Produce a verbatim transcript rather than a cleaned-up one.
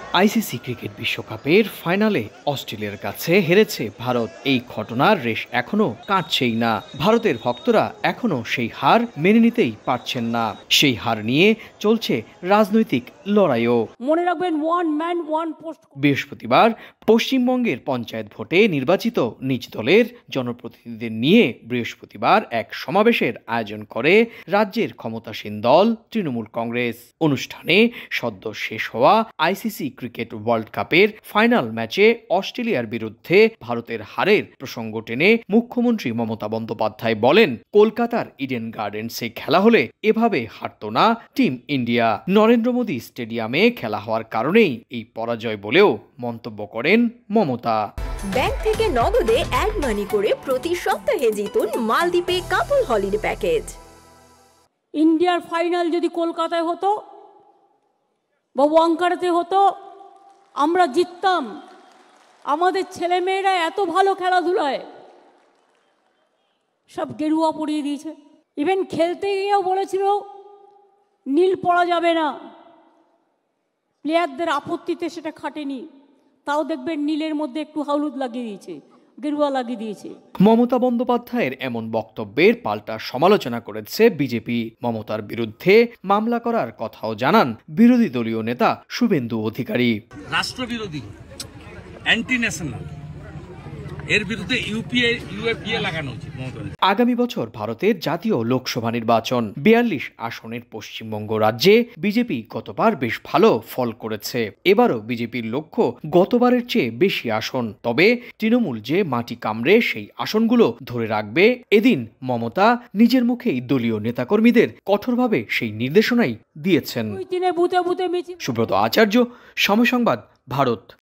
ICC cricket বিশ্বকাপের ফাইনালে অস্ট্রেলিয়ার কাছে হেরেছে ভারত। এই ঘটনার রেশ এখনো কাটছেই না। ভারতের ভক্তরা এখনো সেই হার মেনে নিতেই পারছেন না। সেই হার নিয়ে চলছে রাজনৈতিক লড়াইও। মনে রাখবেন, ওয়ান ম্যান ওয়ান পোস্ট। বৃহস্পতিবার পশ্চিমবঙ্গের পঞ্চায়েত ভোটে নির্বাচিত নিজ দলের জনপ্রতিনিধিদের নিয়ে বৃহস্পতিবার এক সমাবেশের আয়োজন করে রাজ্যের ক্ষমতাসীন দল তৃণমূল কংগ্রেস। অনুষ্ঠানে সদ্য শেষ হওয়া আইসিসি ক্রিকেট ওয়ার্ল্ড কাপের ফাইনাল ম্যাচে অস্ট্রেলিয়ার বিরুদ্ধে ভারতের হারের প্রসঙ্গ টেনে মুখ্যমন্ত্রী মমতা বন্দ্যোপাধ্যায় বলেন, কলকাতার ইডেন গার্ডেন্সে খেলা হলে এভাবে হারত না টিম ইন্ডিয়া। নরেন্দ্র মোদী স্টেডিয়ামে খেলা হওয়ার কারণেই এই পরাজয় বলেও মন্তব্য করেন মমতা। ব্যাংক থেকে নগদে অ্যাড মানি করে প্রতি সপ্তাহে জিতুন মালদ্বীপে কাপল হলিডে প্যাকেজ। ইন্ডিয়ার ফাইনাল যদি কলকাতায় হতো বা ওয়াঙ্কাড়াতে হতো, আমরা জিততাম। আমাদের ছেলেমেয়েরা এত ভালো খেলাধুলায়, সব গেরুয়া পরিয়ে দিয়েছে। ইভেন খেলতে গিয়েও বলেছিল নীল পরা যাবে না, প্লেয়ারদের আপত্তিতে সেটা খাটেনি, তাও দেখবেন নীলের মধ্যে একটু হলুদ লাগিয়ে দিয়েছে, গেরুয়া লাগিয়ে দিয়েছে। মমতা বন্দ্যোপাধ্যায়ের এমন বক্তব্যের পাল্টা সমালোচনা করেছে বিজেপি। মমতার বিরুদ্ধে মামলা করার কথাও জানান বিরোধী দলীয় নেতা শুভেন্দু অধিকারী। রাষ্ট্রবিরোধী, অ্যান্টি ন্যাশনাল, এর বিরুদ্ধে ইউপিএ ইউএপিএ লাগানো উচিত। আগামী বছর ভারতের জাতীয় লোকসভা নির্বাচন। বিয়াল্লিশ আসনের পশ্চিমবঙ্গ রাজ্যে বিজেপি গতবার বেশ ভালো ফল করেছে। এবারও বিজেপির লক্ষ্য গতবারের চেয়ে বেশি আসন। তবে তৃণমূল যে মাটি কামড়ে সেই আসনগুলো ধরে রাখবে, এদিন মমতা নিজের মুখেই দলীয় নেতাকর্মীদের কঠোরভাবে সেই নির্দেশনাই দিয়েছেন। বুথে বুথে মিছিল। সুব্রত আচার্য, সময় সংবাদ, ভারত।